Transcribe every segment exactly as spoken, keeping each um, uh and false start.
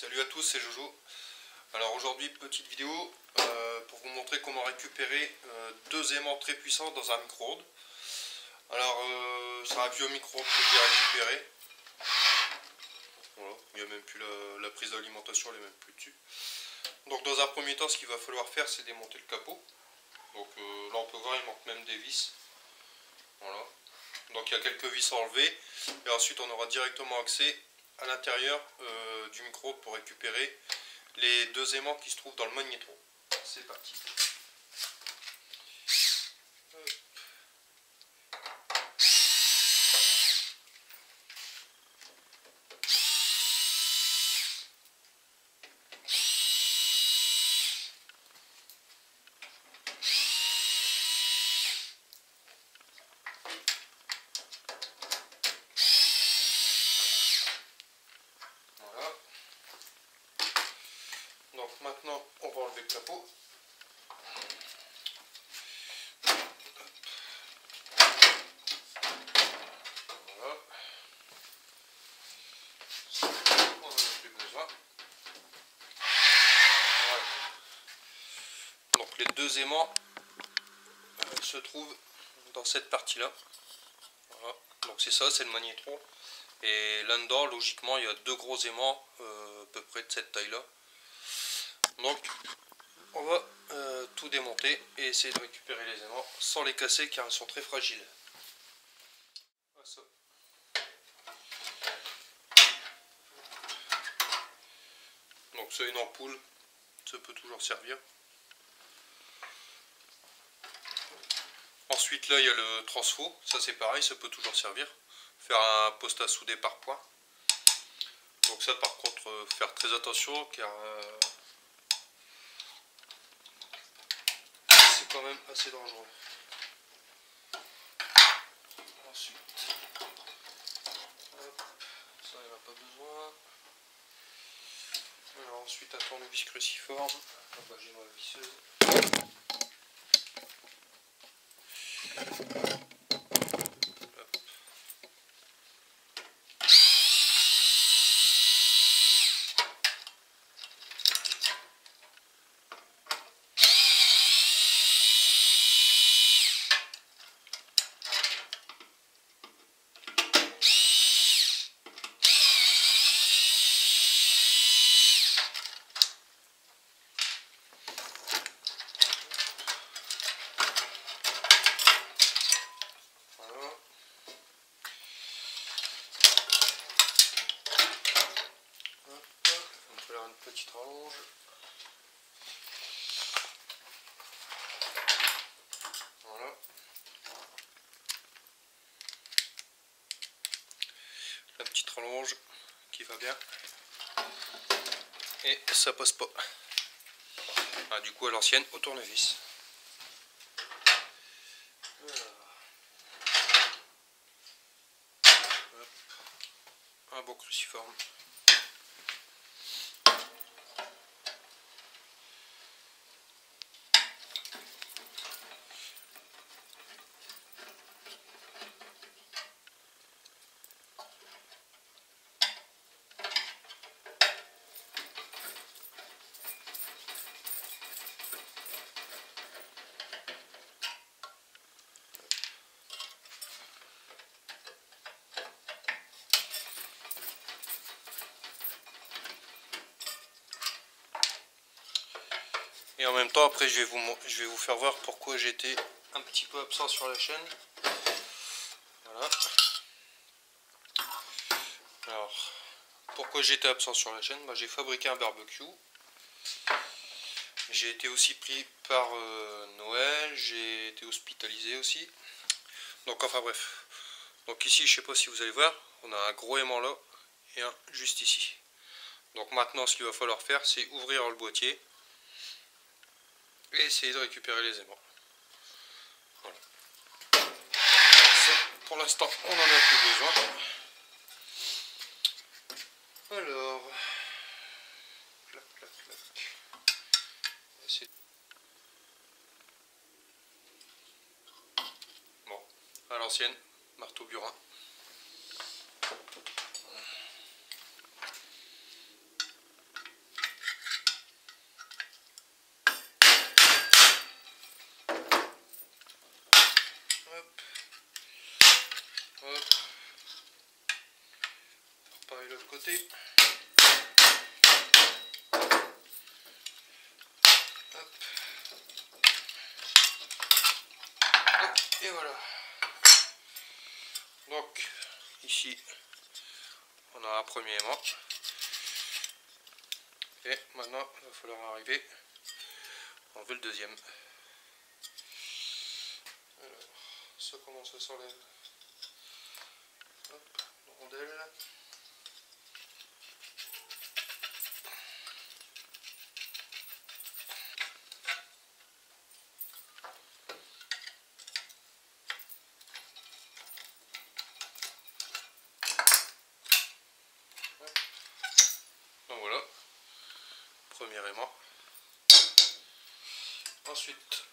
Salut à tous, c'est Jojo. Alors aujourd'hui, petite vidéo euh, pour vous montrer comment récupérer euh, deux aimants très puissants dans un micro-ondes. Alors euh, c'est un vieux micro-ondes que j'ai récupéré. Voilà, il n'y a même plus la, la prise d'alimentation, elle n'est même plus dessus. Donc dans un premier temps, ce qu'il va falloir faire, c'est démonter le capot. Donc euh, là on peut voir, il manque même des vis. Voilà. Donc il y a quelques vis à enlever. Et ensuite on aura directement accès à l'intérieur euh, du micro-ondes pour récupérer les deux aimants qui se trouvent dans le magnétron. C'est parti. Voilà. Donc maintenant on va enlever le capot. Voilà. On n'en a plus besoin. Voilà. Donc les deux aimants euh, se trouvent dans cette partie là. Voilà. Donc c'est ça, c'est le magnétron. Et là-dedans, logiquement, il y a deux gros aimants euh, à peu près de cette taille là. Donc on va euh, tout démonter et essayer de récupérer les aimants sans les casser car ils sont très fragiles. Voilà ça. Donc c'est une ampoule, ça peut toujours servir. Ensuite là il y a le transfo, ça c'est pareil, ça peut toujours servir. Faire un poste à souder par point. Donc ça par contre euh, faire très attention car euh, c'est quand même assez dangereux. Ensuite, hop, ça il n'y en a pas besoin. Alors ensuite un tournevis cruciforme. Ah bah, j'ai ma visseuse. Une petite rallonge. Voilà. La petite rallonge qui va bien. Et ça passe pas. Ah, du coup à l'ancienne au tournevis. Un beau cruciforme. Et en même temps, après, je vais vous, je vais vous faire voir pourquoi j'étais un petit peu absent sur la chaîne. Voilà. Alors, pourquoi j'étais absent sur la chaîne? Bah, j'ai fabriqué un barbecue. J'ai été aussi pris par euh, Noël. J'ai été hospitalisé aussi. Donc, enfin bref. Donc ici, je sais pas si vous allez voir, on a un gros aimant là et un juste ici. Donc maintenant, ce qu'il va falloir faire, c'est ouvrir le boîtier et essayer de récupérer les aimants. Voilà. Ça, pour l'instant, on n'en a plus besoin. Alors, clac, clac, clac. Bon, à l'ancienne, marteau burin. côté. Hop. Hop, et voilà. Donc ici on a un premier aimant. Et maintenant il va falloir arriver à enlever le deuxième. Alors, ça comment ça s'enlève? Hop, une rondelle. Donc voilà, premier aimant. Ensuite,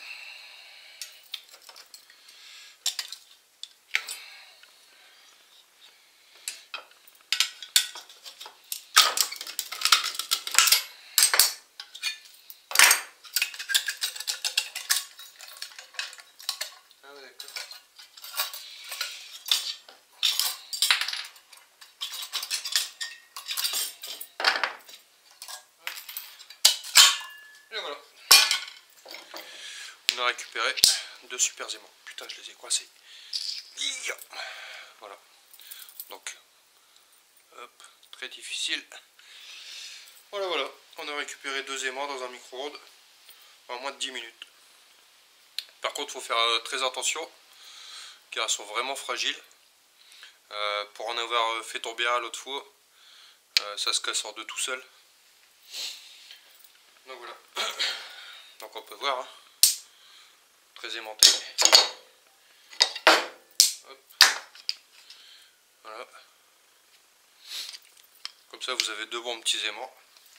ah ouais, d'accord. Et voilà. On a récupéré deux super aimants. Putain, je les ai coincés. Voilà. Donc, hop, très difficile. Voilà, voilà. On a récupéré deux aimants dans un micro-ondes en moins de dix minutes. Par contre, il faut faire très attention car elles sont vraiment fragiles. Euh, pour en avoir fait tomber un l'autre fois, euh, ça se casse hors de tout seul. Donc voilà. Donc on peut voir, hein. Très aimanté. Hop. Voilà. Comme ça vous avez deux bons petits aimants.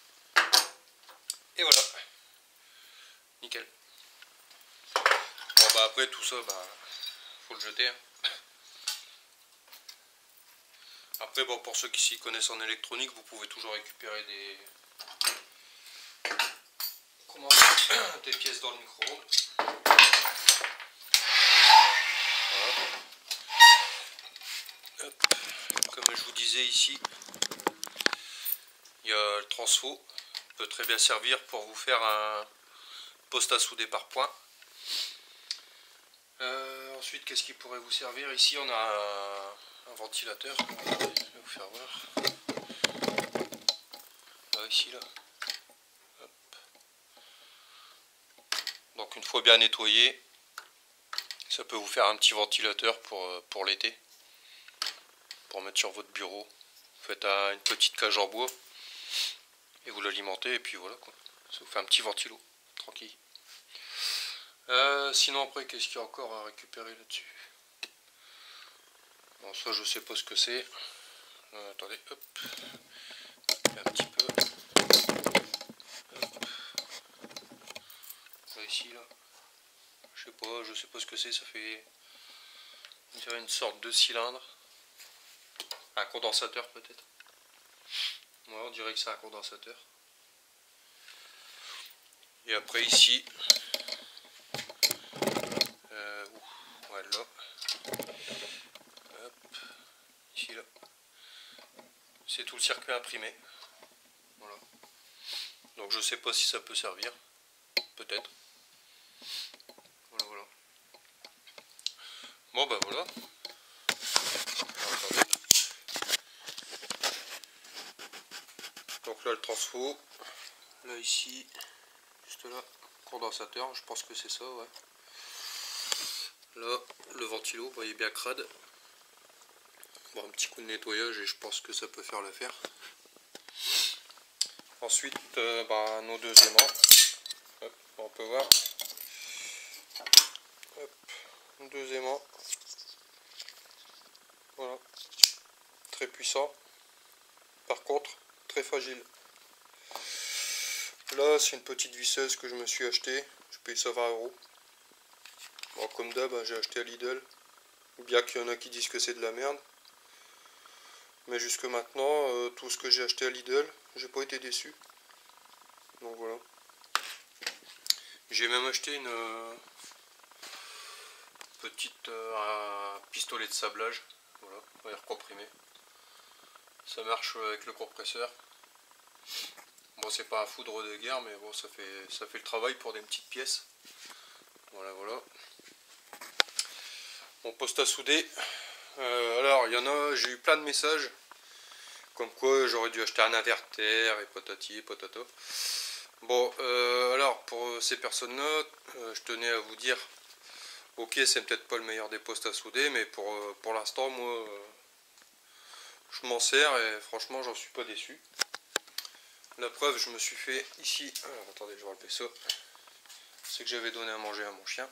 Et voilà. Nickel. Bon bah après tout ça, bah faut le jeter, hein. Après bon, pour ceux qui s'y connaissent en électronique, vous pouvez toujours récupérer des comment des pièces dans le micro-ondes. Voilà. Hop. Comme je vous disais ici, il y a le transfo, il peut très bien servir pour vous faire un poste à souder par point. Euh, ensuite, qu'est-ce qui pourrait vous servir? Ici, on a un, un ventilateur. Je vais vous faire voir. Là, ici, là. Hop. Donc, une fois bien nettoyé, ça peut vous faire un petit ventilateur pour, pour l'été, pour mettre sur votre bureau. Vous faites un, une petite cage en bois et vous l'alimentez, et puis voilà quoi. Ça vous fait un petit ventilo, tranquille. Euh, sinon après, qu'est-ce qu'il y a encore à récupérer là-dessus? Bon, ça je sais pas ce que c'est. Euh, attendez, hop. Un petit peu. Hop. Ça ici là. Je sais pas, je sais pas ce que c'est, ça fait on dirait une sorte de cylindre. Un condensateur peut-être. Ouais, on dirait que c'est un condensateur. Et après ici. Euh, ouh, ouais, là. Hop. Ici là. C'est tout le circuit imprimé. Voilà. Donc je sais pas si ça peut servir. Peut-être. Voilà, voilà. Bon bah voilà. Attendez. Donc là le transfo. Là ici. Juste là. Condensateur. Je pense que c'est ça, ouais. Là le ventilo. Vous voyez bien crade. Bon, un petit coup de nettoyage et je pense que ça peut faire l'affaire. Ensuite, euh, bah, nos deux aimants. Hop, on peut voir. Hop, deux aimants. Voilà. Très puissant. Par contre, très fragile. Là, c'est une petite visseuse que je me suis acheté. Je paye ça vingt euros. Bon, comme d'hab, hein, j'ai acheté à Lidl. Bien qu'il y en a qui disent que c'est de la merde. Mais jusque maintenant, euh, tout ce que j'ai acheté à Lidl, j'ai pas été déçu. Donc voilà. J'ai même acheté une euh, petite euh, un pistolet de sablage. Voilà, air comprimé. ça marche avec le compresseur. Bon, c'est pas un foudre de guerre, mais bon, ça fait, ça fait le travail pour des petites pièces. Voilà, voilà. Mon poste à souder. Euh, alors, il y en a, j'ai eu plein de messages. Comme quoi, j'aurais dû acheter un inverter et patati et patata. Bon, euh, alors, pour ces personnes-là, euh, je tenais à vous dire, ok, c'est peut-être pas le meilleur des postes à souder, mais pour, euh, pour l'instant, moi, euh, je m'en sers et franchement, j'en suis pas déçu. La preuve, je me suis fait ici, alors, attendez, je vais relever ça, c'est que j'avais donné à manger à mon chien.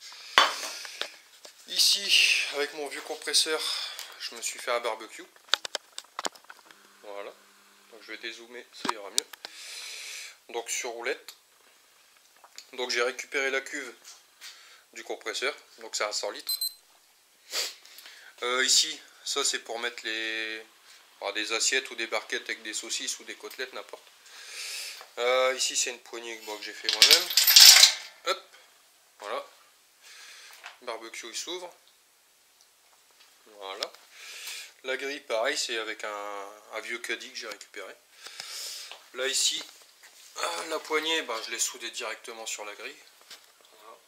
Ici, avec mon vieux compresseur, je me suis fait un barbecue. Voilà, donc je vais dézoomer, ça ira mieux. Donc sur roulette. Donc j'ai récupéré la cuve du compresseur, donc c'est à cent litres. Euh, ici, ça c'est pour mettre les alors, des assiettes ou des barquettes avec des saucisses ou des côtelettes, n'importe. Euh, ici c'est une poignée bon, que j'ai fait moi-même. Hop, voilà. Barbecue il s'ouvre. Voilà. La grille pareil, c'est avec un, un vieux caddie que j'ai récupéré. Là ici, la poignée, ben, je l'ai soudée directement sur la grille. Voilà.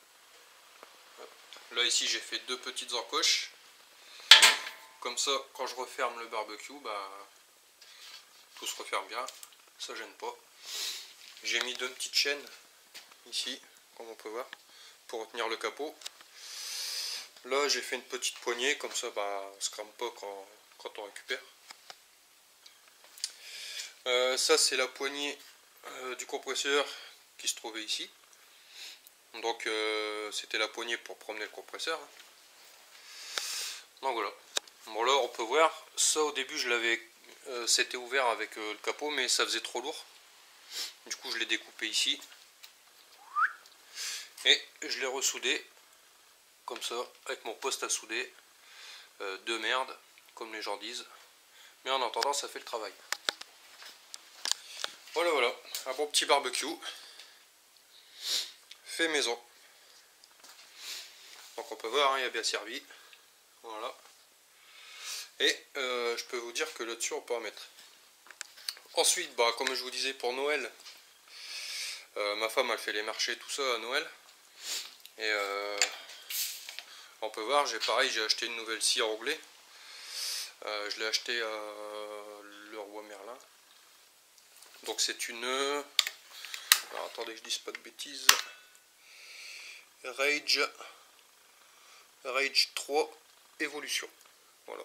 Là ici j'ai fait deux petites encoches. Comme ça, quand je referme le barbecue, bah, tout se referme bien, ça gêne pas. J'ai mis deux petites chaînes ici, comme on peut voir, pour retenir le capot. Là, j'ai fait une petite poignée, comme ça, bah, on se crame pas quand, quand on récupère. Euh, ça, c'est la poignée euh, du compresseur qui se trouvait ici. Donc, euh, c'était la poignée pour promener le compresseur. Donc voilà. Bon là on peut voir, ça au début je l'avais, euh, c'était ouvert avec euh, le capot mais ça faisait trop lourd. Du coup je l'ai découpé ici. Et je l'ai ressoudé, comme ça, avec mon poste à souder, euh, de merde, comme les gens disent. Mais en attendant ça fait le travail. Voilà voilà, un bon petit barbecue. Fait maison. Donc on peut voir, hein, il a bien servi. Voilà. Et euh, je peux vous dire que là-dessus on peut en mettre. Ensuite, bah, comme je vous disais pour Noël, euh, ma femme elle fait les marchés, tout ça à Noël. Et euh, on peut voir, j'ai pareil, j'ai acheté une nouvelle scie à onglet. Euh, je l'ai acheté à Leroy Merlin. Donc c'est une... Alors attendez que je dise pas de bêtises. Rage, Rage trois Evolution. Voilà.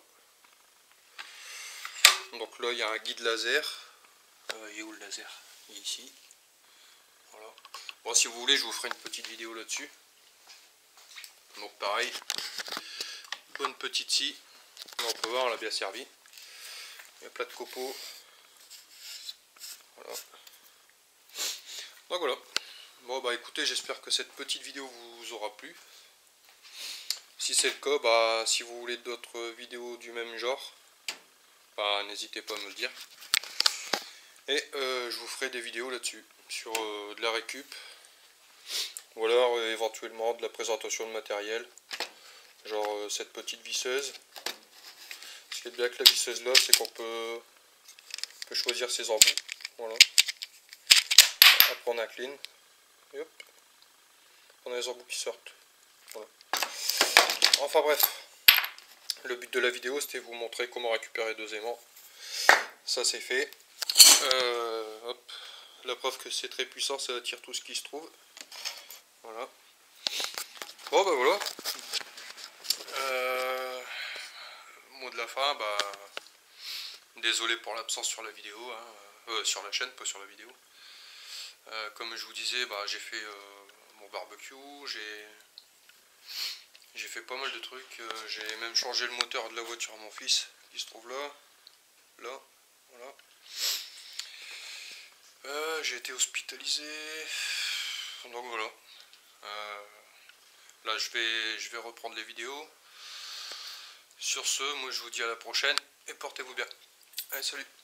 Donc là il y a un guide laser. Euh, il est où le laser? Il est ici. Voilà. Bon, si vous voulez, je vous ferai une petite vidéo là-dessus. Donc pareil, bonne petite scie. On peut voir, on l'a bien servi. Il y a plein de copeaux. Voilà. Donc voilà. Bon bah écoutez, j'espère que cette petite vidéo vous aura plu. Si c'est le cas, bah si vous voulez d'autres vidéos du même genre, bah n'hésitez pas à me le dire. Et euh, je vous ferai des vidéos là-dessus, sur euh, de la récup, ou alors euh, éventuellement de la présentation de matériel, genre euh, cette petite visseuse. Ce qui est bien avec la visseuse là, c'est qu'on peut, peut choisir ses embouts. Voilà. Après on incline, et hop, on a les embouts qui sortent. Voilà. Enfin bref, le but de la vidéo c'était vous montrer comment récupérer deux aimants. Ça c'est fait. Euh, hop. La preuve que c'est très puissant, ça attire tout ce qui se trouve. Voilà. Bon bah voilà. Euh, mot de la fin, bah désolé pour l'absence sur la vidéo, hein, euh, sur la chaîne, pas sur la vidéo. Euh, comme je vous disais, bah j'ai fait euh, mon barbecue, j'ai j'ai fait pas mal de trucs. Euh, j'ai même changé le moteur de la voiture à mon fils, qui se trouve là, là, voilà. Euh, j'ai été hospitalisé, donc voilà. Euh, là je vais, je vais reprendre les vidéos. Sur ce, moi je vous dis à la prochaine et portez-vous bien. Allez, salut!